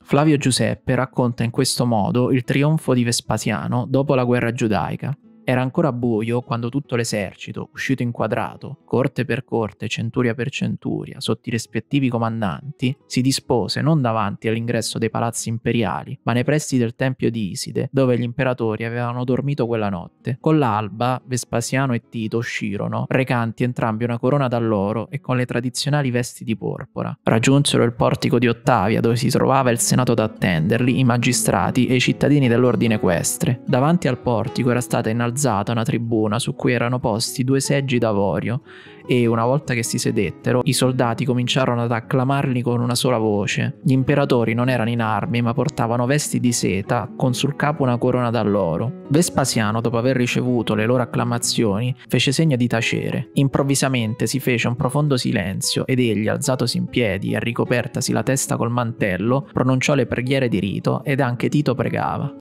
Flavio Giuseppe racconta in questo modo il trionfo di Vespasiano dopo la guerra giudaica. Era ancora buio quando tutto l'esercito, uscito inquadrato, corte per corte, centuria per centuria, sotto i rispettivi comandanti, si dispose non davanti all'ingresso dei palazzi imperiali, ma nei pressi del tempio di Iside, dove gli imperatori avevano dormito quella notte. Con l'alba, Vespasiano e Tito uscirono, recanti entrambi una corona d'alloro e con le tradizionali vesti di porpora. Raggiunsero il portico di Ottavia, dove si trovava il senato ad attenderli, i magistrati e i cittadini dell'ordine equestre. Davanti al portico era stata innalzata una tribuna su cui erano posti 2 seggi d'avorio e, una volta che si sedettero, i soldati cominciarono ad acclamarli con una sola voce. Gli imperatori non erano in armi, ma portavano vesti di seta con sul capo una corona d'alloro. Vespasiano, dopo aver ricevuto le loro acclamazioni, fece segno di tacere. Improvvisamente si fece un profondo silenzio ed egli, alzatosi in piedi e ricopertasi la testa col mantello, pronunciò le preghiere di rito ed anche Tito pregava.